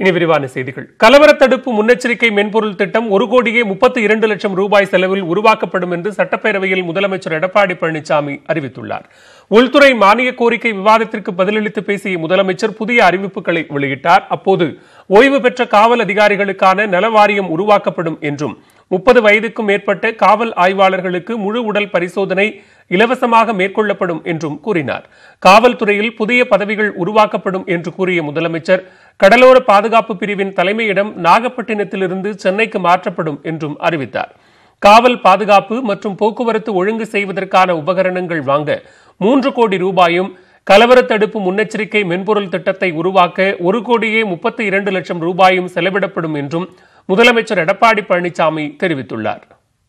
இனி விரிவான செய்திகள். கலவர தடுப்பு முன்னெச்சரிக்கை மென்பொருள் திட்டம் 1,32,00,000 ரூபாய் செலவில் உருவாக்கப்படும் என்று சட்டப்பேரவையில் முதலமைச்சர் எடப்பாடி பழனிசாமி அறிவித்துள்ளார். உள்துறை மானிய கோரிக்கை விவாதத்திற்கு பதிலளித்து பேசிய முதலமைச்சர் புதிய அறிவிப்புகளை வெளியிட்டார். அப்போது ஓய்வு பெற்ற காவல் அதிகாரிகளுக்கான நல வாரியம் உருவாக்கப்படும் என்றும் 30 வயதுக்கும் மேற்பட்ட காவல் ஆய்வாளர்களுக்கு முழு உடல் பரிசோதனை இலவசமாக மேற்கொள்ளப்படும் என்றும் கூறினார். காவல்துறையில் புதிய பதவிகள் உருவாக்கப்படும் என்று கூறிய முதலமைச்சர் கடலோர பாதுகாப்பு பிரிவின் தலைமையிடம் நாகப்பட்டினத்திலிருந்து சென்னைக்கு மாற்றப்படும் என்றும் அறிவித்தார். காவல் பாதுகாப்பு மற்றும் போக்குவரத்து ஒழுங்கு செய்வதற்கான உபகரணங்கள் வாங்க 3 கோடி ரூபாயும், கலவர தடுப்பு முன்னெச்சரிக்கை மென்பொருள் திட்டத்தை உருவாக்க 1,32,00,000 ரூபாயும் செலவிடப்படும் என்றும் முதலமைச்சர் எடப்பாடி பழனிசாமி தெரிவித்துள்ளார்.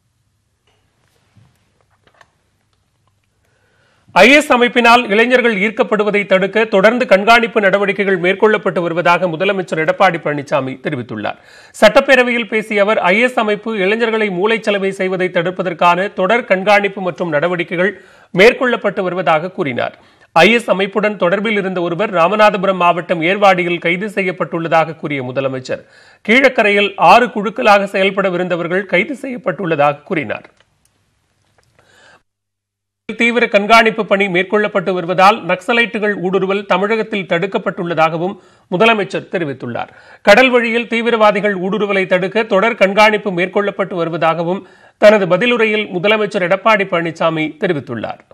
IS அமைப்பினால் இளைஞர்கள் ஈர்க்கப்படுவதை தடுக்க தொடர்ந்து கண்காணிப்பு நடவடிக்கைகள் மேற்கொள்ளப்பட்டு வருவதாக முதலமைச்சர் எடப்பாடி பழனிசாமி தெரிவித்துள்ளார். சட்டப்பேரவையில் பேசிய அவர், IS அமைப்பு இளைஞர்களை மூளைச்சலவை செய்வதை தடுப்பதற்கான தொடர் கண்காணிப்பு மற்றும் நடவடிக்கைகள் மேற்கொள்ளப்பட்டு வருவதாக கூறினார். IS அமைப்புடன் தொடர்பில் இருந்த ஒருவர் ராமநாதபுரம் மாவட்டம் ஏர்வாடியில் கைது செய்யப்பட்டுள்ளதாக கூறிய முதலமைச்சர், கீழக்கரையில் 6 குழுக்களாக செயல்படவிருந்தவர்கள் கைது செய்யப்பட்டுள்ளதாக கூறினார். தீவிர கண்காணிப்பு பணி மேற்கொள்ளப்பட்டு வருவதால் நக்சலைட்டுகள் ஊடுருவல் தமிழகத்தில் தடுக்கப்பட்டுள்ளதாகவும் முதலமைச்சர் தெரிவித்துள்ளார். கடல் வழியில் தீவிரவாதிகள் ஊடுருவலை தடுக்க தொடர் கண்காணிப்பு மேற்கொள்ளப்பட்டு வருவதாகவும் தனது பதிலுரையில் முதலமைச்சர் எடப்பாடி பழனிசாமி தெரிவித்துள்ளார்.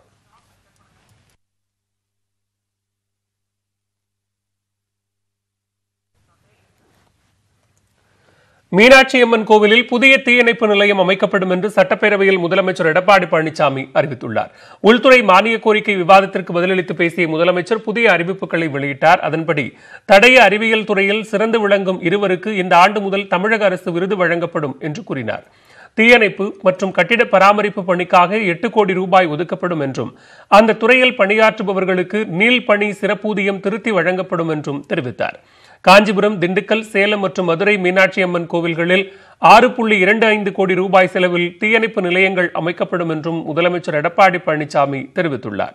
மீனாட்சியம்மன் கோவிலில் புதிய தீயணைப்பு நிலையம் அமைக்கப்படும் என்று சட்டப்பேரவையில் முதலமைச்சர் எடப்பாடி பழனிசாமி அறிவித்துள்ளார். உள்துறை மானிய கோரிக்கை விவாதத்திற்கு பதிலளித்து பேசிய முதலமைச்சர் புதிய அறிவிப்புகளை வெளியிட்டார். அதன்படி தடய அறிவியல் துறையில் சிறந்து விளங்கும் இருவருக்கு இந்த ஆண்டு முதல் தமிழக அரசு விருது வழங்கப்படும் என்று கூறினார். தீயணைப்பு மற்றும் கட்டிட பராமரிப்பு பணிக்காக 8 கோடி ரூபாய் ஒதுக்கப்படும் என்றும் அந்த துறையில் பணியாற்றுபவர்களுக்கு நீள்பணி சிறப்பூதியம் திருத்தி வழங்கப்படும் என்றும் தெரிவித்தார். காஞ்சிபுரம், திண்டுக்கல், சேலம் மற்றும் மதுரை மீனாட்சி அம்மன் கோவில்களில் 6.25 கோடி ரூபாய் செலவில் தீயணைப்பு நிலையங்கள் அமைக்கப்படும் என்றும் முதலமைச்சர் எடப்பாடி பழனிசாமி தெரிவித்துள்ளார்.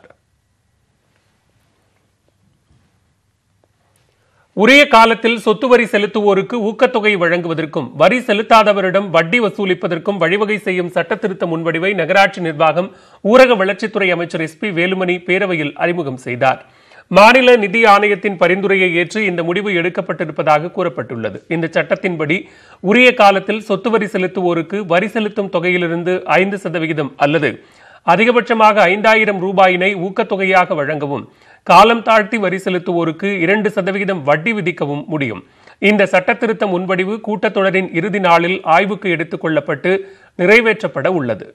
உரிய காலத்தில் சொத்து வரி செலுத்துவோருக்கு ஊக்கத்தொகை வழங்குவதற்கும் வரி செலுத்தாதவரிடம் வட்டி வசூலிப்பதற்கும் வழிவகை செய்யும் சட்டத்திருத்த முன்வடிவை நகராட்சி நிர்வாகம், ஊரக வளர்ச்சித்துறை அமைச்சர் SP வேலுமணி பேரவையில் அறிமுகம் செய்தார். மாநில நிதி ஆணையத்தின் பரிந்துரையை ஏற்று இந்த முடிவு எடுக்கப்பட்டிருப்பதாக கூறப்பட்டுள்ளது. இந்த சட்டத்தின்படி உரிய காலத்தில் சொத்து வரி செலுத்துவோருக்கு வரி செலுத்தும் தொகையிலிருந்து 5% அல்லது அதிகபட்சமாக 5,000 ரூபாயினை ஊக்கத்தொகையாக வழங்கவும், காலம் தாழ்த்தி வரி செலுத்துவோருக்கு 2% வட்டி விதிக்கவும் முடியும். இந்த சட்டத்திருத்த முன்வடிவு கூட்டத்தொடரின் இறுதி நாளில் ஆய்வுக்கு எடுத்துக் கொள்ளப்பட்டு நிறைவேற்றப்பட உள்ளது.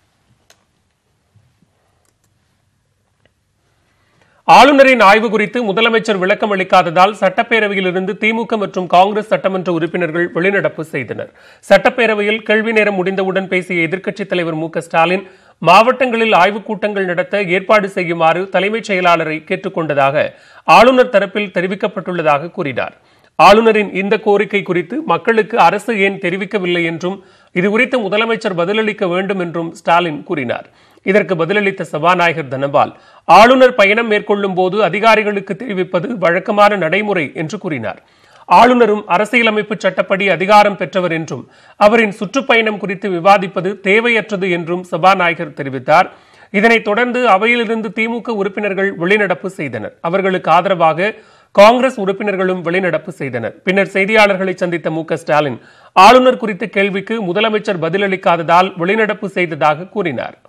ஆளுநரின் ஆய்வு குறித்து முதலமைச்சர் விளக்கம் அளிக்காததால் சட்டப்பேரவையிலிருந்து திமுக மற்றும் காங்கிரஸ் சட்டமன்ற உறுப்பினர்கள் வெளிநடப்பு செய்தனர். சட்டப்பேரவையில் கேள்வி நேரம் முடிந்தவுடன் பேசிய எதிர்க்கட்சித் தலைவர் மு க ஸ்டாலின், மாவட்டங்களில் ஆய்வுக் கூட்டங்கள் நடத்த ஏற்பாடு செய்யுமாறு தலைமைச் செயலாளரை கேட்டுக் கொண்டதாக ஆளுநர் தரப்பில் தெரிவிக்கப்பட்டுள்ளதாக கூறினார். ஆளுநரின் இந்த கோரிக்கை குறித்து மக்களுக்கு அரசு ஏன் தெரிவிக்கவில்லை என்றும் இதுகுறித்து முதலமைச்சர் பதிலளிக்க வேண்டும் என்றும் ஸ்டாலின் கூறினார். இதற்கு பதிலளித்த சபாநாயகர் தனபால், ஆளுநர் பயணம் மேற்கொள்ளும் போது அதிகாரிகளுக்கு தெரிவிப்பது வழக்கமான நடைமுறை என்று கூறினார். ஆளுநரும் அரசியலமைப்பு சட்டப்படி அதிகாரம் பெற்றவர் என்றும் அவரின் சுற்றுப்பயணம் குறித்து விவாதிப்பது தேவையற்றது என்றும் சபாநாயகர் தெரிவித்தார். இதனைத் தொடர்ந்து அவையிலிருந்து திமுக உறுப்பினர்கள் வெளிநடப்பு செய்தனர். அவர்களுக்கு ஆதரவாக காங்கிரஸ் உறுப்பினர்களும் வெளிநடப்பு செய்தனர். பின்னர் செய்தியாளர்களை சந்தித்த மு க ஸ்டாலின், ஆளுநர் குறித்த கேள்விக்கு முதலமைச்சர் பதிலளிக்காததால் வெளிநடப்பு செய்ததாக கூறினார்.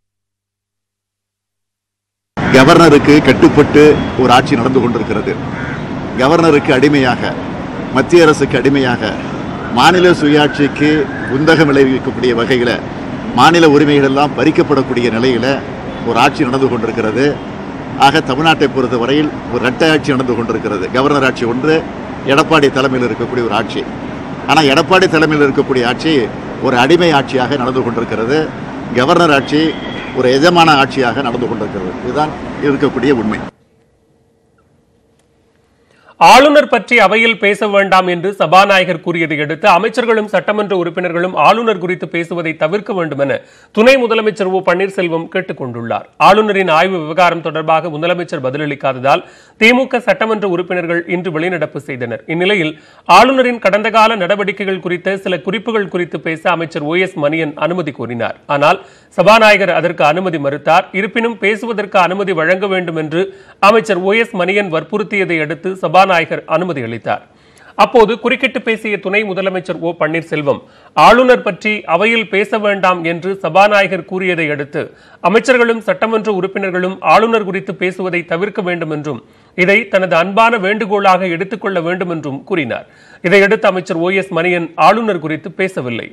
கவர்னருக்கு கட்டுப்பட்டு ஒரு ஆட்சி நடந்து கொண்டிருக்கிறது. கவர்னருக்கு அடிமையாக, மத்திய அரசுக்கு அடிமையாக, மாநில சுயாட்சிக்கு குந்தகம் விளைவிக்கக்கூடிய வகையில் மாநில உரிமைகள் எல்லாம் பறிக்கப்படக்கூடிய நிலையில் ஒரு ஆட்சி நடந்து கொண்டிருக்கிறது. ஆக தமிழ்நாட்டை பொறுத்தவரையில் ஒரு இரட்டை ஆட்சி நடந்து கொண்டிருக்கிறது. கவர்னர் ஆட்சி ஒன்று, எடப்பாடி தலைமையில் இருக்கக்கூடிய ஒரு ஆட்சி. ஆனால் எடப்பாடி தலைமையில் இருக்கக்கூடிய ஆட்சி ஒரு அடிமை ஆட்சியாக நடந்து கொண்டிருக்கிறது. கவர்னர் ஆட்சி ஒரு எஜமான ஆட்சியாக நடந்து கொண்டிருக்கிறது. இதுதான் இருக்கக்கூடிய உண்மை. ஆளுநர் பற்றி அவையில் பேச வேண்டாம் என்று சபாநாயகர் கூறியதை அடுத்து அமைச்சர்களும் சட்டமன்ற உறுப்பினர்களும் ஆளுநர் குறித்து பேசுவதை தவிர்க்க வேண்டும் என துணை முதலமைச்சர் ஓ பன்னீர்செல்வம் கேட்டுக் கொண்டுள்ளார். ஆளுநரின் ஆய்வு விவகாரம் தொடர்பாக முதலமைச்சர் பதிலளிக்காததால் திமுக சட்டமன்ற உறுப்பினர்கள் இன்று வெளிநடப்பு செய்தனர். இந்நிலையில் ஆளுநரின் கடந்த கால நடவடிக்கைகள் குறித்த சில குறிப்புகள் குறித்து பேச அமைச்சர் OS மணியன் அனுமதி கோரினார். ஆனால் சபாநாயகர் அதற்கு அனுமதி மறுத்தார். இருப்பினும் பேசுவதற்கு அனுமதி வழங்க வேண்டும் என்று அமைச்சர் OS மணியன் வற்புறுத்தியதை அடுத்து சபாநாயகர் அனுமதி அளித்தார். அப்போது குறுக்கிட்டு பேசிய துணை முதலமைச்சர் ஓ பன்னீர்செல்வம் ஆளுநர் பற்றி அவையில் பேச வேண்டாம் என்று சபாநாயகர் கூறியதை அடுத்து அமைச்சர்களும் சட்டமன்ற உறுப்பினர்களும் ஆளுநர் குறித்து பேசுவதை தவிர்க்க வேண்டும் என்றும் இதை தனது அன்பான வேண்டுகோளாக எடுத்துக்கொள்ள வேண்டும் என்றும் கூறினார். இதையடுத்து அமைச்சர் OS மணியன் ஆளுநர் குறித்து பேசவில்லை.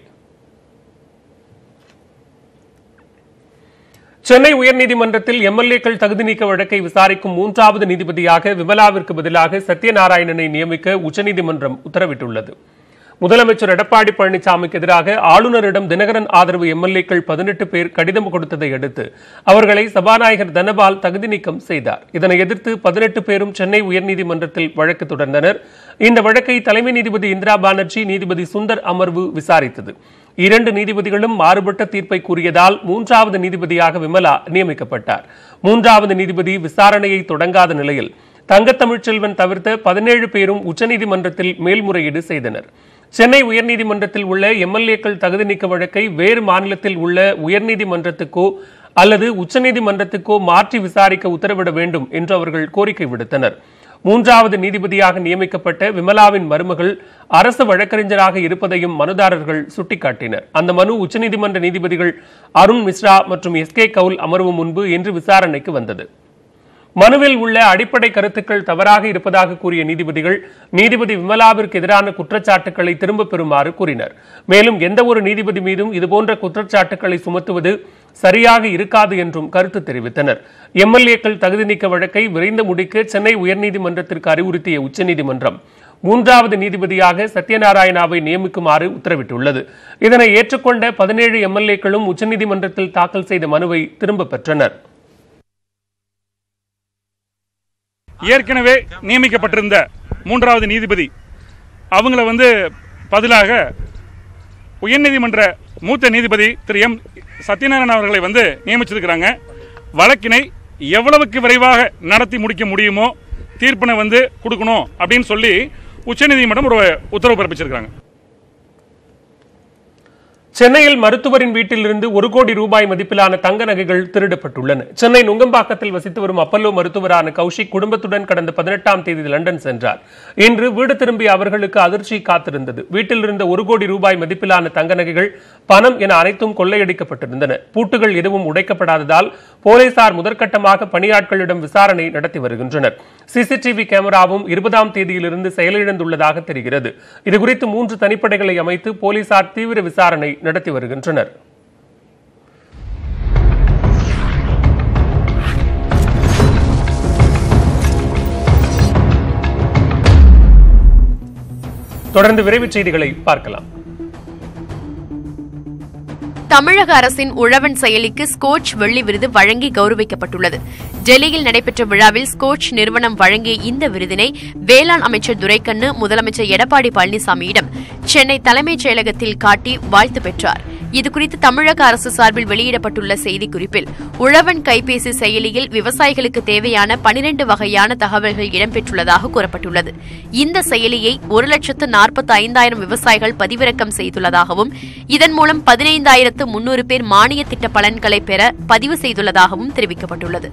சென்னை உயர்நீதிமன்றத்தில் எம்எல்ஏக்கள் தகுதி நீக்க வழக்கை விசாரிக்கும் 3வது நீதிபதியாக விமலாவிற்கு பதிலாக சத்யநாராயணனை நியமிக்க உச்சநீதிமன்றம் உத்தரவிட்டுள்ளது. முதலமைச்சர் எடப்பாடி பழனிசாமிக்கு எதிராக ஆளுநரிடம் தினகரன் ஆதரவு எம்எல்ஏக்கள் 18 பேர் கடிதம் கொடுத்ததை அடுத்து அவர்களை சபாநாயகர் தனபால் தகுதி நீக்கம் செய்தார். இதனை எதிர்த்து 18 பேரும் சென்னை உயர்நீதிமன்றத்தில் வழக்கு தொடர்ந்தனர். இந்த வழக்கை தலைமை நீதிபதி இந்திரா பானர்ஜி, நீதிபதி சுந்தர் அமர்வு விசாரித்தது. 2 நீதிபதிகளும் மாறுபட்ட தீர்ப்பை கூறியதால் 3வது நீதிபதியாக விமலா நியமிக்கப்பட்டார். 3வது நீதிபதி விசாரணையை தொடங்காத நிலையில் தங்கத்தமிழ்ச்செல்வன் தவிர்த்த 17 பேரும் உச்சநீதிமன்றத்தில் மேல்முறையீடு செய்தனர். சென்னை உயர்நீதிமன்றத்தில் உள்ள எம்எல்ஏக்கள் தகுதி நீக்க வழக்கை வேறு மாநிலத்தில் உள்ள உயர்நீதிமன்றத்துக்கோ அல்லது உச்சநீதிமன்றத்துக்கோ மாற்றி விசாரிக்க உத்தரவிட வேண்டும் என்று அவர்கள் கோரிக்கை விடுத்தனர். 3வது நீதிபதியாக நியமிக்கப்பட்ட விமலாவின் மருமகள் அரசு வழக்கறிஞராக இருப்பதையும் மனுதாரர்கள் சுட்டிக்காட்டினர். அந்த மனு உச்சநீதிமன்ற நீதிபதிகள் அருண் மிஸ்ரா மற்றும் SK கவுல் அமர்வு முன்பு இன்று விசாரணைக்கு வந்தது. மனுவில் உள்ள அடிப்படை கருத்துக்கள் தவறாக இருப்பதாக கூறிய நீதிபதிகள் நீதிபதி விமலாவிற்கு எதிரான குற்றச்சாட்டுக்களை திரும்பப் பெறுமாறு கூறினர். மேலும் எந்த ஒரு நீதிபதி மீதும் இதுபோன்ற குற்றச்சாட்டுக்களை சுமத்துவது சரியாக இருக்காது என்றும் கருத்து தெரிவித்தனர். எம்எல்ஏக்கள் தகுதி நீக்க வழக்கை விரைந்து முடிக்க சென்னை உயர்நீதிமன்றத்திற்கு அறிவுறுத்திய உச்சநீதிமன்றம் 3வது நீதிபதியாக சத்யநாராயணாவை நியமிக்குமாறு உத்தரவிட்டுள்ளது. இதனை ஏற்றுக்கொண்ட 17 எம்எல்ஏக்களும் உச்சநீதிமன்றத்தில் தாக்கல் செய்த மனுவை திரும்பப் பெற்றனர். ஏற்கனவே நியமிக்கப்பட்டிருந்த 3வது நீதிபதி அவங்கள பதிலாக உயர்நீதிமன்ற மூத்த நீதிபதி திரு M சத்யநாராயணன் அவர்களை நியமிச்சிருக்கிறாங்க. வழக்கினை எவ்வளவுக்கு விரைவாக நடத்தி முடிக்க முடியுமோ தீர்ப்பினை கொடுக்கணும் அப்படின்னு சொல்லி உச்சநீதிமன்றம் ஒரு உத்தரவு பிறப்பிச்சிருக்காங்க. சென்னையில் மருத்துவரின் வீட்டிலிருந்து 1 கோடி ரூபாய் மதிப்பிலான தங்க நகைகள் திருடப்பட்டுள்ளன. சென்னை நுங்கம்பாக்கத்தில் வசித்து வரும் அப்பல்லோ மருத்துவரான கௌஷிக் குடும்பத்துடன் கடந்த 18ஆம் தேதி லண்டன் சென்றார். இன்று வீடு திரும்பிய அவர்களுக்கு அதிர்ச்சி காத்திருந்தது. வீட்டில் இருந்த 1 கோடி ரூபாய் மதிப்பிலான தங்க நகைகள், பணம் என அனைத்தும் கொள்ளையடிக்கப்பட்டிருந்தன. பூட்டுகள் எதுவும் உடைக்கப்படாததால் போலீசார் முதற்கட்டமாக பணியாட்களிடம் விசாரணை நடத்தி வருகின்றனர். சிசிடிவி கேமராவும் 20ஆம் தேதியிலிருந்து செயலிழந்துள்ளதாக தெரிகிறது. இதுகுறித்து 3 தனிப்படைகளை அமைத்து போலீசார் தீவிர விசாரணை நடத்தி வருகின்றனர். தொடர்ந்து விரைவுச் செய்திகளை பார்க்கலாம். தமிழக அரசின் உழவன் செயலிக்கு ஸ்கோச் வெள்ளி விருது வழங்கி கௌரவிக்கப்பட்டுள்ளது. டெல்லியில் நடைபெற்ற விழாவில் ஸ்கோச் நிறுவனம் வழங்கிய இந்த விருதினை வேளாண் அமைச்சர் துரைக்கண்ணு முதலமைச்சர் எடப்பாடி பழனிசாமியிடம் சென்னை தலைமைச் செயலகத்தில் காட்டி வாழ்த்து பெற்றார். இதுகுறித்து தமிழக அரசு சார்பில் வெளியிடப்பட்டுள்ள செய்திக்குறிப்பில் உழவன் கைபேசி செயலியில் விவசாயிகளுக்கு தேவையான 12 வகையான தகவல்கள் இடம்பெற்றுள்ளதாக கூறப்பட்டுள்ளது. இந்த செயலியை 1,45,000 விவசாயிகள் பதிவிறக்கம் செய்துள்ளதாகவும் இதன் மூலம் 15,300 பேர் மானிய திட்ட பலன்களை பெற பதிவு செய்துள்ளதாகவும் தெரிவிக்கப்பட்டுள்ளது.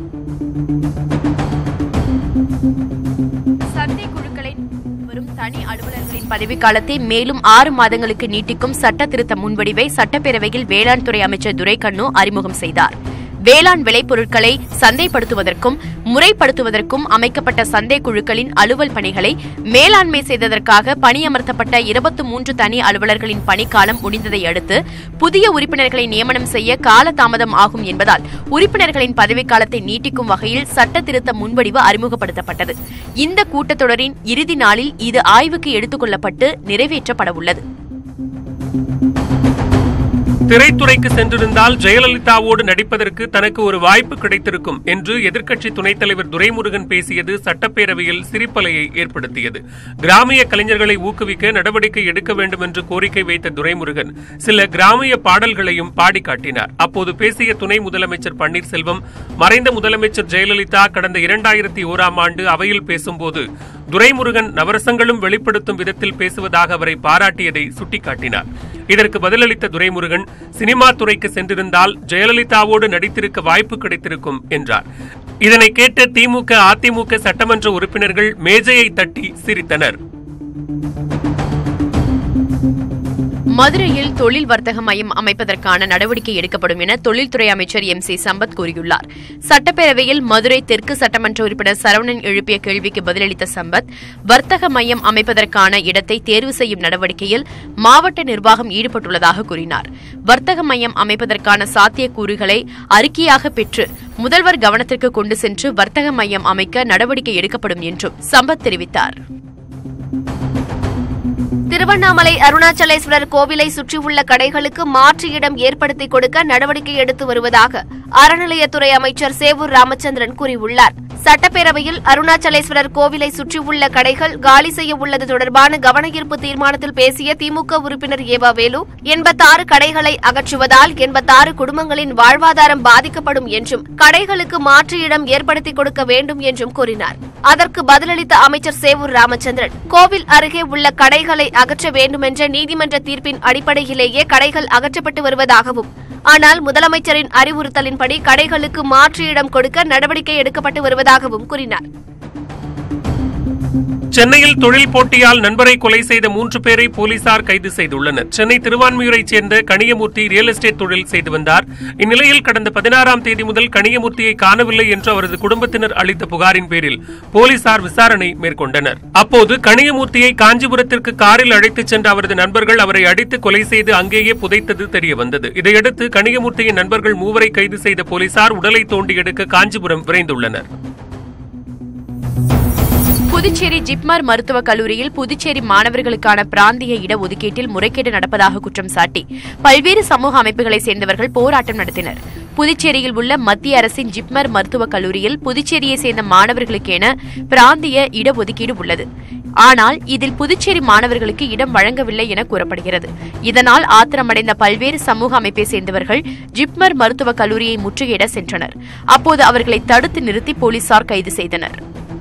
சந்தை குழுக்களை வரும் தனி அலுவலர்களின் பதவிக்காலத்தை மேலும் 6 மாதங்களுக்கு நீட்டிக்கும் சட்ட திருத்த முன்வடிவை சட்டப்பேரவையில் வேளாண் துறை அமைச்சர் துரைக்கண்ணு அறிமுகம் செய்தார். வேளாண் விளைபொருட்களை சந்தைப்படுத்துவதற்கும் முறைப்படுத்துவதற்கும் அமைக்கப்பட்ட சந்தை குழுக்களின் அலுவல் பணிகளை மேலாண்மை செய்ததற்காக பணியமர்த்தப்பட்ட 23 தனி அலுவலர்களின் பணிக்காலம் முடிந்ததை அடுத்து புதிய உறுப்பினர்களை நியமனம் செய்ய காலதாமதம் ஆகும் என்பதால் உறுப்பினர்களின் பதவிக்காலத்தை நீட்டிக்கும் வகையில் சட்ட திருத்த முன்வடிவு அறிமுகப்படுத்தப்பட்டது. இந்த கூட்டத்தொடரின் இறுதி நாளில் இது ஆய்வுக்கு எடுத்துக் கொள்ளப்பட்டு நிறைவேற்றப்பட உள்ளது. திரைத்துறைக்கு சென்றிருந்தால் ஜெயலலிதாவோடு நடிப்பதற்கு தனக்கு ஒரு வாய்ப்பு கிடைத்திருக்கும் என்று எதிர்க்கட்சி துணைத் தலைவர் துரைமுருகன் பேசியது சட்டப்பேரவையில் சிரிப்பலையை ஏற்படுத்தியது. கிராமிய கலைஞர்களை ஊக்குவிக்க நடவடிக்கை எடுக்க வேண்டும் என்று கோரிக்கை வைத்த துரைமுருகன் சில கிராமிய பாடல்களையும் பாடி காட்டினார். அப்போது பேசிய துணை முதலமைச்சர் பன்னீர்செல்வம் மறைந்த முதலமைச்சர் ஜெயலலிதா கடந்த 2001ஆம் ஆண்டு அவையில் பேசும்போது துரைமுருகன் நவரசங்களும் வெளிப்படுத்தும் விதத்தில் பேசுவதாக அவரை பாராட்டியதை சுட்டிக்காட்டினார். இதற்கு பதிலளித்த துரைமுருகன் சினிமா துறைக்கு சென்றிருந்தால் ஜெயலலிதாவோடு நடித்திருக்க வாய்ப்பு கிடைத்திருக்கும் என்றார். இதனை கேட்ட திமுக, அதிமுக சட்டமன்ற உறுப்பினர்கள் மேஜையை தட்டி சிரித்தனர். மதுரையில் தொழில் வர்த்தக மையம் அமைப்பதற்கான நடவடிக்கை எடுக்கப்படும் என தொழில்துறை அமைச்சர் MC சம்பத் கூறியுள்ளார். சட்டப்பேரவையில் மதுரை தெற்கு சட்டமன்ற உறுப்பினர் சரவணன் எழுப்பிய கேள்விக்கு பதிலளித்த சம்பத், வர்த்தக மையம் அமைப்பதற்கான இடத்தை தேர்வு செய்யும் நடவடிக்கையில் மாவட்ட நிர்வாகம் ஈடுபட்டுள்ளதாக கூறினார். வர்த்தக மையம் அமைப்பதற்கான சாத்தியக்கூறுகளை அறிக்கையாக பெற்று முதல்வர் கவனத்திற்கு கொண்டு சென்று வர்த்தக மையம் அமைக்க நடவடிக்கை எடுக்கப்படும் என்றும் சம்பத் தெரிவித்தார். திருவண்ணாமலை அருணாச்சலேஸ்வரர் கோவிலை சுற்றியுள்ள கடைகளுக்கு மாற்று இடம் ஏற்படுத்தி கொடுக்க நடவடிக்கை எடுத்து வருவதாக அறநிலையத்துறை அமைச்சர் சேவூர் ராமச்சந்திரன் கூறியுள்ளார். சட்டப்பேரவையில் அருணாச்சலேஸ்வரர் கோவிலை சுற்றியுள்ள கடைகள் காலி செய்ய உள்ளது தொடர்பான கவனஈர்ப்பு தீர்மானத்தில் பேசிய திமுக உறுப்பினர் ஏவா வேலு, 86 கடைகளை அகற்றுவதால் 86 குடும்பங்களின் வாழ்வாதாரம் பாதிக்கப்படும் என்றும் கடைகளுக்கு மாற்று இடம் ஏற்படுத்தி கொடுக்க வேண்டும் என்றும் கூறினார். அதற்கு பதிலளித்த அமைச்சர் சேவூர் ராமச்சந்திரன், கோவில் அருகே உள்ள கடைகளை அகற்ற வேண்டுமென்ற நீதிமன்ற தீர்ப்பின் அடிப்படையிலேயே கடைகள் அகற்றப்பட்டு வருவதாகவும், ஆனால் முதலமைச்சரின் அறிவுறுத்தலின்படி கடைகளுக்கு மாற்று இடம் கொடுக்க நடவடிக்கை எடுக்கப்பட்டு வருவதாகவும் கூறினார். சென்னையில் தொழில் போட்டியால் நண்பரை கொலை செய்த 3 பேரை போலீசார் கைது செய்துள்ளனர். சென்னை திருவான்மியூரைச் சேர்ந்த கனியமூர்த்தி ரியல் எஸ்டேட் தொழில் செய்து வந்தார். இந்நிலையில் கடந்த 16ஆம் தேதி முதல் கனியமூர்த்தியை காணவில்லை என்று அவரது குடும்பத்தினர் அளித்த புகாரின் பேரில் போலீசார் விசாரணை மேற்கொண்டனர். அப்போது கனியமூர்த்தியை காஞ்சிபுரத்திற்கு காரில் அழைத்துச் சென்ற அவரது நண்பர்கள் அவரை அடித்து கொலை செய்து அங்கேயே புதைத்தது தெரியவந்தது. இதையடுத்து கனியமூர்த்தியின் நண்பர்கள் 3 கைது செய்த போலீசார் உடலை தோண்டி எடுக்க காஞ்சிபுரம் விரைந்துள்ளனர். புதுச்சேரி ஜிப்மர் மருத்துவக் கல்லூரியில் புதுச்சேரி மாணவர்களுக்கான பிராந்திய இடஒதுக்கீட்டில் முறைகேடு நடப்பதாக குற்றம் சாட்டி பல்வேறு சமூக அமைப்புகளைச் சேர்ந்தவர்கள் போராட்டம் நடத்தினர். புதுச்சேரியில் உள்ள மத்திய அரசின் ஜிப்மர் மருத்துவக் கல்லூரியில் புதுச்சேரியைச் சேர்ந்த மாணவர்களுக்கென பிராந்திய இடஒதுக்கீடு உள்ளது. ஆனால் இதில் புதுச்சேரி மாணவர்களுக்கு இடம் வழங்கவில்லை என கூறப்படுகிறது. இதனால் ஆத்திரமடைந்த பல்வேறு சமூக அமைப்பை சேர்ந்தவர்கள் ஜிப்மர் மருத்துவக் கல்லூரியை முற்றுகையிட சென்றனர். அப்போது அவர்களை தடுத்து நிறுத்தி போலீசார் கைது செய்தனர்.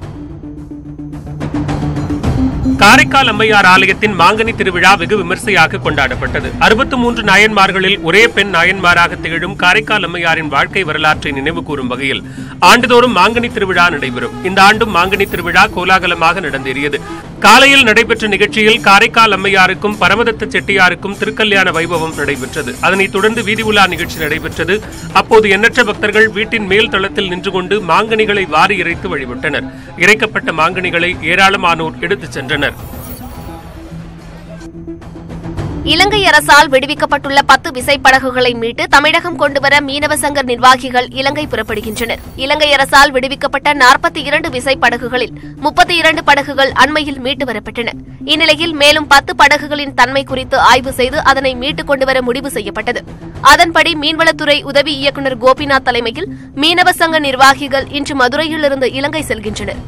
காரைக்கால் அம்மையார் ஆலயத்தின் மாங்கனி திருவிழா வெகு விமர்சையாக கொண்டாடப்பட்டது. 63 நாயன்மார்களில் ஒரே பெண் நாயன்மாராக திகழும் காரைக்கால் அம்மையாரின் வாழ்க்கை வரலாற்றை நினைவு கூறும் வகையில் ஆண்டுதோறும் மாங்கனி திருவிழா நடைபெறும். இந்த ஆண்டும் மாங்கனி திருவிழா கோலாகலமாக நடந்தேறியது. காலையில் நடைபெற்ற நிகழ்ச்சியில் காரைக்கால் அம்மையாருக்கும் பரமதத்த செட்டியாருக்கும் திருக்கல்யாண வைபவம் நடைபெற்றது. அதனைத் தொடர்ந்து வீதி உலா நிகழ்ச்சி நடைபெற்றது. அப்போது எண்ணற்ற பக்தர்கள் வீட்டின் மேல் தளத்தில் நின்று கொண்டு மாங்கனிகளை வாரி இறைத்து வழிபட்டனர். இறைக்கப்பட்ட மாங்கனிகளை ஏராளமானோர் எடுத்துச் சென்றனர். இலங்கை அரசால் விடுவிக்கப்பட்டுள்ள 10 விசைப்படகுகளை மீட்டு தமிழகம் கொண்டுவர மீனவ சங்க நிர்வாகிகள் இலங்கை புறப்படுகின்றனர். இலங்கை அரசால் விடுவிக்கப்பட்ட 42 விசைப்படகுகளில் 32 படகுகள் அண்மையில் மீட்டு வரப்பட்டன. இந்நிலையில் மேலும் 10 படகுகளின் தன்மை குறித்து ஆய்வு செய்து அதனை மீட்டுக் கொண்டுவர முடிவு செய்யப்பட்டது. அதன்படி மீன்வளத்துறை உதவி இயக்குநர் கோபிநாத் தலைமையில் மீனவ சங்க நிர்வாகிகள் இன்று மதுரையிலிருந்து இலங்கை செல்கின்றனர்.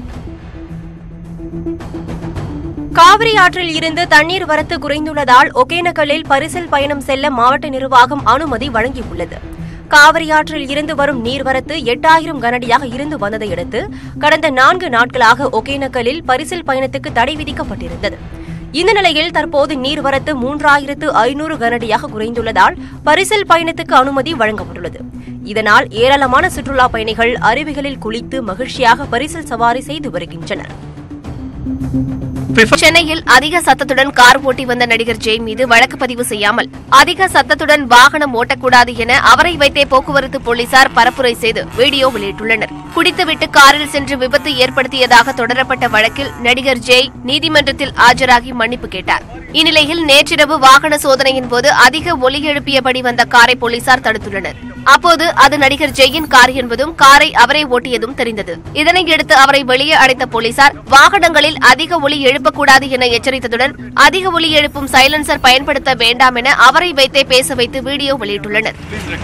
காவிரி ஆற்றில் இருந்து தண்ணீர் வரத்து குறைந்துள்ளதால் ஒகேனக்கலில் பரிசல் பயணம் செல்ல மாவட்ட நிர்வாகம் அனுமதி வழங்கியுள்ளது. காவிரி ஆற்றில் இருந்து வரும் நீர்வரத்து 8000 கனஅடியாக இருந்து வந்ததையடுத்து கடந்த 4 நாட்களாக ஒகேனக்கலில் பரிசல் பயணத்துக்கு தடை விதிக்கப்பட்டிருந்தது. இந்த நிலையில் தற்போது நீர்வரத்து 3500 கனஅடியாக குறைந்துள்ளதால் பரிசல் பயணத்துக்கு அனுமதி வழங்கப்பட்டுள்ளது. இதனால் ஏராளமான சுற்றுலா பயணிகள் அருவிகளில் குளித்து மகிழ்ச்சியாக பரிசல் சவாரி செய்து வருகின்றனர். சென்னையில் அதிக சத்தத்துடன் கார் ஓட்டி வந்த நடிகர் ஜெய் மீது வழக்கு பதிவு செய்யாமல் அதிக சத்தத்துடன் வாகனம் ஓட்டக்கூடாது என அவரை வைத்தே போக்குவரத்து போலீசார் பரப்புரை செய்து வீடியோ வெளியிட்டுள்ளனர். குடித்துவிட்டு காரில் சென்று விபத்து ஏற்படுத்தியதாக தொடரப்பட்ட வழக்கில் நடிகர் ஜெய் நீதிமன்றத்தில் ஆஜராகி மன்னிப்பு கேட்டார். இந்நிலையில் நேற்றிரவு வாகன சோதனையின் போது அதிக ஒலி எழுப்பியபடி வந்த காரை போலீசார் தடுத்துள்ளனர். அப்போது அது நடிகர் ஜெயின் கார் என்பதும் காரை அவரே ஓட்டியதும் தெரிந்தது. இதனையடுத்து அவரை வெளியே அடைத்த போலீசார் வாகனங்களில் அதிக ஒலி எழுப்பக்கூடாது என எச்சரித்ததுடன் அதிக ஒலி எழுப்பும் சைலன்சர் பயன்படுத்த வேண்டாம் என அவரை வைத்தே பேச வைத்து வீடியோ வெளியிட்டுள்ளனர்.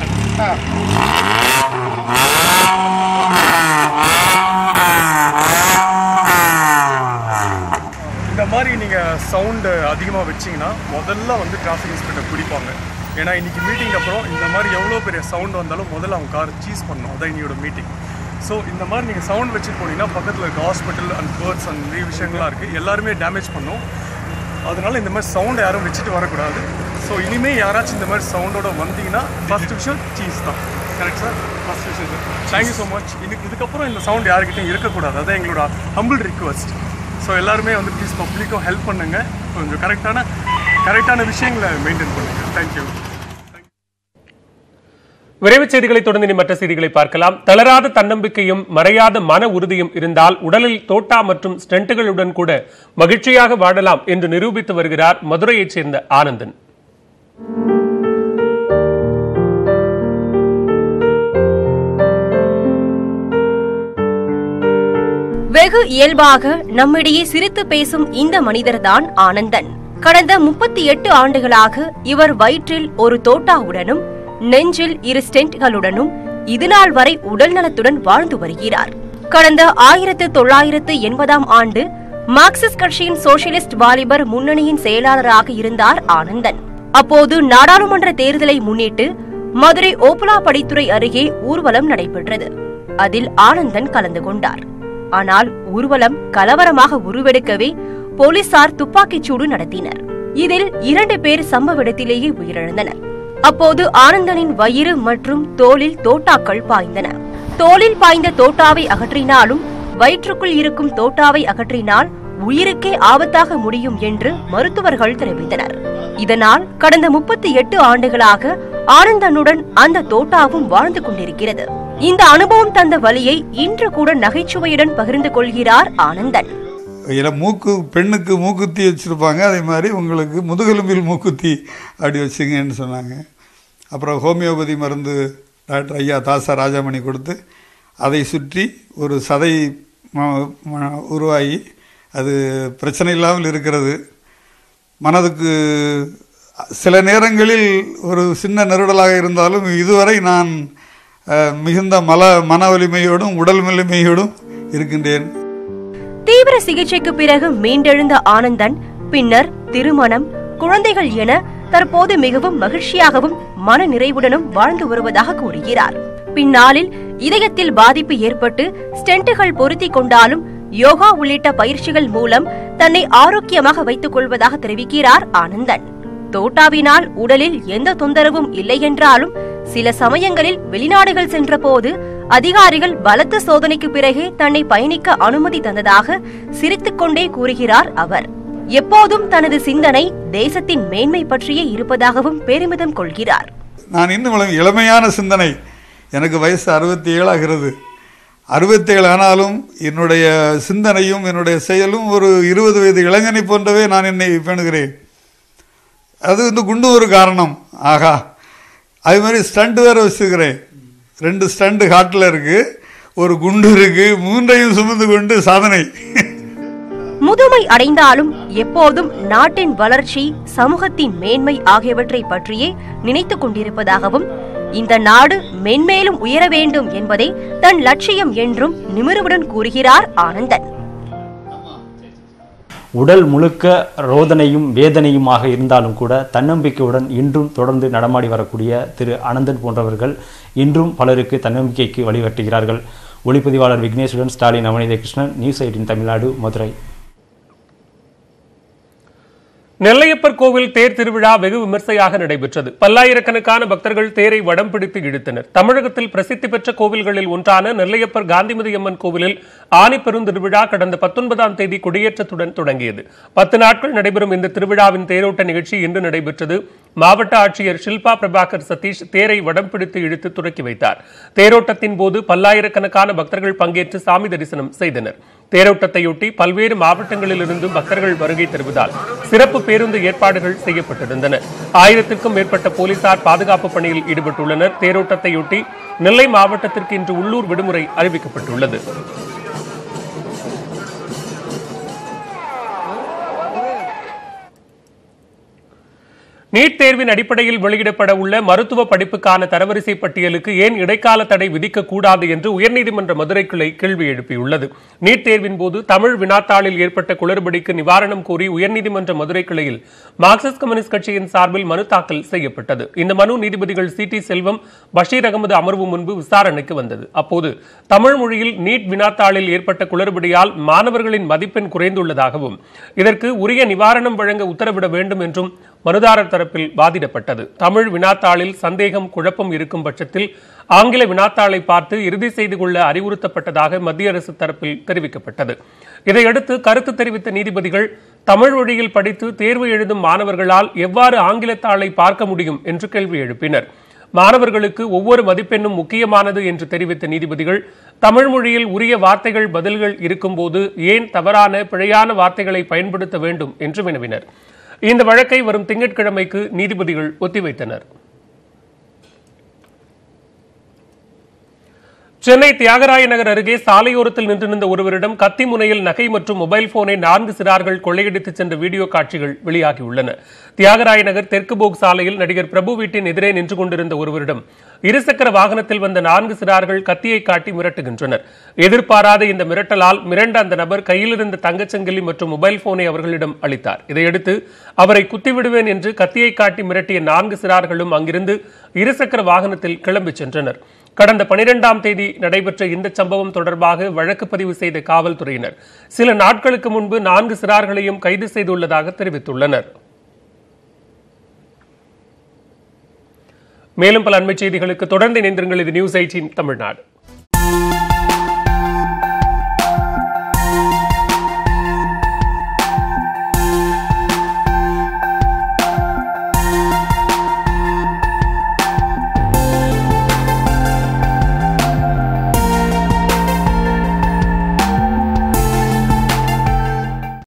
இந்த மாதிரி நீங்கள் சவுண்டு அதிகமாக வச்சிங்கன்னா முதல்ல வந்து டிராஃபிக் இன்ஸ்பெக்டர் பிடிப்பாங்க. ஏன்னா இன்றைக்கி மீட்டிங் அப்புறம் இந்த மாதிரி எவ்வளோ பெரிய சவுண்டு வந்தாலும் முதல்ல அவங்க கார் சீஸ் பண்ணணும். அதான் இன்னையோட மீட்டிங். ஸோ இந்த மாதிரி நீங்கள் சவுண்ட் வச்சுட்டு போனீங்கன்னா பக்கத்தில் இருக்க ஹாஸ்பிட்டல் அண்ட் பேர்ட்ஸ் அந்த மாதிரி விஷயங்கள்லாம் இருக்குது, எல்லாருமே டேமேஜ் பண்ணும். அதனால் இந்த மாதிரி சவுண்டை யாரும் வச்சுட்டு வரக்கூடாது. ஸோ இனிமேல் யாராச்சும் இந்த மாதிரி சவுண்டோட வந்தீங்கன்னா ஃபர்ஸ்ட் விஷயம் சீஸ் தான். Correct sir? ஃபர்ஸ்ட் விஷயம். Thank you so much. இதுக்கப்புறம் இந்த சவுண்ட் யாருக்கிட்டையும் இருக்கக்கூடாது. அதான் எங்களோட ஹம்பிள் ரிக்வஸ்ட். ஸோ எல்லாருமே வந்து ப்ளீஸ் பப்ளிக்கும் ஹெல்ப் பண்ணுங்கள். கொஞ்சம் கரெக்டான விஷயங்களை மெயின்டைன் பண்ணுங்கள். தேங்க்யூ. விரைவுச் செய்திகளை தொடர்ந்து மற்ற செய்திகளை பார்க்கலாம். தளராத தன்னம்பிக்கையும் மறையாத மன உறுதியும் இருந்தால் உடலில் தோட்டா மற்றும் ஸ்டென்ட்டுகளுடன் கூட மகிழ்ச்சியாக வாழலாம் என்று நிரூபித்து வருகிறார் மதுரையைச் சேர்ந்த ஆனந்தன். வெகு இயல்பாக நம்மிடையே சிரித்து பேசும் இந்த மனிதர்தான் ஆனந்தன். கடந்த 38 ஆண்டுகளாக இவர் வயிற்றில் ஒரு தோட்டாவுடனும் நெஞ்சில் 2 ஸ்டென்ட்களுடனும் இதுநாள் வரை உடல் நலத்துடன் வாழ்ந்து வருகிறார். கடந்த 1980ஆம் ஆண்டு மார்க்சிஸ்ட் கட்சியின் சோசியலிஸ்ட் வாலிபர் முன்னணியின் செயலாளராக இருந்தார் ஆனந்தன். அப்போது நாடாளுமன்ற தேர்தலை முன்னிட்டு மதுரை ஓபலாபடித்துறை அருகே ஊர்வலம் நடைபெற்றது. அதில் ஆனந்தன் கலந்து கொண்டார். ஆனால் ஊர்வலம் கலவரமாக உருவெடுக்கவே போலீசார் துப்பாக்கிச்சூடு நடத்தினர். இதில் 2 பேர் சம்பவ இடத்திலேயே உயிரிழந்தனர். அப்போது ஆனந்தனின் வயிறு மற்றும் தோலில் தோட்டாக்கள் பாய்ந்தன. தோலில் பாய்ந்த தோட்டாவை அகற்றினாலும் வயிற்றுக்குள் இருக்கும் தோட்டாவை அகற்றினால் உயிருக்கே ஆபத்தாக முடியும் என்று மருத்துவர்கள் தெரிவித்தனர். இதனால் கடந்த 38 ஆண்டுகளாக ஆனந்தனுடன் அந்த தோட்டாவும் வாழ்ந்து கொண்டிருக்கிறது. இந்த அனுபவம் தந்த வலியை இன்று கூட நகைச்சுவையுடன் பகிர்ந்து கொள்கிறார் ஆனந்தன். பெண்ணுக்கு மூக்குத்தி வச்சிருப்பாங்க, அதே மாதிரி உங்களுக்கு முதுகெலும்பில் மூக்குத்தி அப்படி வச்சுங்கன்னு சொன்னாங்க. அப்புறம் ஹோமியோபதி மருந்து டாக்டர் ஐயா தாசா ராஜாமணி கொடுத்து அதை சுற்றி ஒரு சதை உருவாகி அது பிரச்சனை இல்லாமல் இருக்கிறது. மனதுக்கு சில நேரங்களில் ஒரு சின்ன நெருடலாக இருந்தாலும் இதுவரை நான் மிகுந்த மன வலிமையோடும் உடல் வலிமையோடும் இருக்கின்றேன். தீவிர சிகிச்சைக்கு பிறகு மீண்டெழுந்த ஆனந்தன் பின்னர் திருமணம், குழந்தைகள் என தற்போது மிகவும் மகிழ்ச்சியாகவும் மன நிறைவுடனும் வாழ்ந்து வருவதாக கூறுகிறார். பின்னாளில் இதயத்தில் பாதிப்பு ஏற்பட்டு ஸ்டென்ட்டுகள் பொருத்திக் கொண்டாலும் யோகா உள்ளிட்ட பயிற்சிகள் மூலம் தன்னை ஆரோக்கியமாக வைத்துக் கொள்வதாக தெரிவிக்கிறார் ஆனந்தன். தோட்டாவினால் உடலில் எந்த தொந்தரவும் இல்லை என்றாலும் சில சமயங்களில் வெளிநாடுகள் சென்ற போது அதிகாரிகள் பலத்த சோதனைக்கு பிறகே தன்னை பயணிக்க அனுமதி தந்ததாக சிரித்துக்கொண்டே கூறுகிறார் அவர். எப்போதும் தனது சிந்தனை தேசத்தின் மேன்மை பற்றியே இருப்பதாகவும் பெருமிதம் கொள்கிறார். நான் இன்னும் இளமையான சிந்தனை. எனக்கு வயசு 67 ஆகிறது. 67 ஆனாலும் என்னுடைய சிந்தனையும் என்னுடைய செயலும் ஒரு 20 வயது இளைஞனை போன்றவே நான் என்னை பேணுகிறேன். அது குண்டு ஒரு காரணம். ஆகா, அது மாதிரி ஸ்டண்ட் வேறு வச்சுக்கிறேன். 2 ஸ்டண்ட் ஹாட்டில் இருக்கு, ஒரு குண்டு இருக்கு, 3ஐயும் சுமந்து கொண்டு சாதனை. முதுமை அடைந்தாலும் எப்போதும் நாட்டின் வளர்ச்சி, சமூகத்தின் மேன்மை ஆகியவற்றை பற்றியே நினைத்துக் கொண்டிருப்பதாகவும் இந்த நாடு மென்மேலும் உயர வேண்டும் என்பதே தன் லட்சியம் என்றும் நிமிர்வுடன் கூறுகிறார் ஆனந்தன். உடல் முழுக்க ரோதனையும் வேதனையுமாக இருந்தாலும் கூட தன்னம்பிக்கையுடன் இன்றும் தொடர்ந்து நடமாடி வரக்கூடிய திரு ஆனந்தன் போன்றவர்கள் இன்றும் பலருக்கு தன்னம்பிக்கைக்கு வழிகாட்டுகிறார்கள். ஒளிப்பதிவாளர் விக்னேஷுடன் ஸ்டாலின் நவநீத கிருஷ்ணன், நியூஸ் 18 தமிழ்நாடு, மதுரை. நெல்லையப்பர் கோவில் தேர் திருவிழா வெகு விமர்சையாக நடைபெற்றது. பல்லாயிரக்கணக்கான பக்தர்கள் தேரை வடம் பிடித்து இழுத்தனர். தமிழகத்தில் பிரசித்தி பெற்ற கோவில்களில் ஒன்றான நெல்லையப்பர் காந்திமதி அம்மன் கோவிலில் ஆனி பெருந்திருவிழா கடந்த 19ஆம் தேதி கொடியேற்றத்துடன் தொடங்கியது. 10 நாட்கள் நடைபெறும் இந்த திருவிழாவின் தேரோட்ட நிகழ்ச்சி இன்று நடைபெற்றது. மாவட்ட ஆட்சியர் ஷில்பா பிரபாகர் சதீஷ் தேரை வடம் பிடித்து இழுத்து துவக்கி வைத்தார். தேரோட்டத்தின் போது பல்லாயிரக்கணக்கான பக்தர்கள் பங்கேற்று சாமி தரிசனம் செய்தனர். தேரோட்டத்தையொட்டி பல்வேறு மாவட்டங்களிலிருந்து பக்தர்கள் வருகை தருவதால் சிறப்பு பேருந்து ஏற்பாடுகள் செய்யப்பட்டிருந்தன. 1000க்கும் மேற்பட்ட போலீசார் பாதுகாப்பு பணியில் ஈடுபட்டுள்ளனர். தேரோட்டத்தையொட்டி நெல்லை மாவட்டத்திற்கு இன்று உள்ளூர் விடுமுறை அறிவிக்கப்பட்டுள்ளது. நீட் தேர்வின் அடிப்படையில் வெளியிடப்பட உள்ள மருத்துவ படிப்புக்கான தரவரிசை பட்டியலுக்கு ஏன் இடைக்கால தடை விதிக்கக்கூடாது என்று உயர்நீதிமன்ற மதுரை கிளை கேள்வி எழுப்பியுள்ளது. நீட் தேர்வின் போது தமிழ் வினாத்தாளில் ஏற்பட்ட குளறுபடிக்கு நிவாரணம் கோரி உயர்நீதிமன்ற மதுரை கிளையில் மார்க்சிஸ்ட் கம்யூனிஸ்ட் கட்சியின் சார்பில் மனு தாக்கல் செய்யப்பட்டது. இந்த மனு நீதிபதிகள் CT செல்வம், பஷீர் அகமது அமர்வு முன்பு விசாரணைக்கு வந்தது. அப்போது தமிழ் மொழியில் நீட் வினாத்தாளில் ஏற்பட்ட குளறுபடியால் மாணவர்களின் மதிப்பெண் குறைந்துள்ளதாகவும் இதற்கு உரிய நிவாரணம் வழங்க உத்தரவிட வேண்டும் என்றும் மனுதாரர் தரப்பில் வாதிடப்பட்டது. தமிழ் வினாத்தாளில் சந்தேகம், குழப்பம் இருக்கும் பட்சத்தில் ஆங்கில வினாத்தாளை பார்த்து இறுதி செய்து கொள்ள அறிவுறுத்தப்பட்டதாக மத்திய அரசு தரப்பில் தெரிவிக்கப்பட்டது. இதையடுத்து கருத்து தெரிவித்த நீதிபதிகள் தமிழ் மொழியில் படித்து தேர்வு எழுதும் மாணவர்களால் எவ்வாறு ஆங்கிலத்தாளை பார்க்க முடியும் என்று கேள்வி எழுப்பினர். மாணவர்களுக்கு ஒவ்வொரு மதிப்பெண்ணும் முக்கியமானது என்று தெரிவித்த நீதிபதிகள் தமிழ் மொழியில் உரிய வார்த்தைகள், பதில்கள் இருக்கும்போது ஏன் தவறான, பிழையான வார்த்தைகளை பயன்படுத்த வேண்டும் என்று வினவினர். இந்த வழக்கை வரும் திங்கட்கிழமைக்கு நீதிபதிகள் ஒத்திவைத்தனர். சென்னை தியாகராய நகர் அருகே சாலையோரத்தில் நின்றிருந்த ஒருவரிடம் கத்தி முனையில் நகை மற்றும் மொபைல் போனை 4 சிறார்கள் கொள்ளையடித்து சென்ற வீடியோ காட்சிகள் வெளியாகியுள்ளன. தியாகராய நகர் தெற்கு போக் சாலையில் நடிகர் பிரபு வீட்டின் எதிரே நின்று கொண்டிருந்த ஒருவரிடம் இருசக்கர வாகனத்தில் வந்த 4 சிறார்கள் கத்தியை காட்டி மிரட்டுகின்றனர். எதிர்பாராத இந்த மிரட்டலால் மிரண்ட அந்த நபர் கையில் இருந்த தங்கச்சங்கிலி மற்றும் மொபைல் போனை அவர்களிடம் அளித்தார். இதையடுத்து அவரை குத்திவிடுவேன் என்று கத்தியை காட்டி மிரட்டிய 4 சிறார்களும் அங்கிருந்து இருசக்கர வாகனத்தில் கிளம்பிச் சென்றனர். கடந்த 12ஆம் தேதி நடைபெற்ற இந்த சம்பவம் தொடர்பாக வழக்கு பதிவு செய்த காவல்துறையினர் சில நாட்களுக்கு முன்பு 4 சிறார்களையும் கைது செய்துள்ளதாக தெரிவித்துள்ளனர். மேலும் பல அண்மைச் செய்திகளுக்கு தொடர்ந்து இணைந்திருங்கள். இது நியூஸ் 18 தமிழ்நாடு.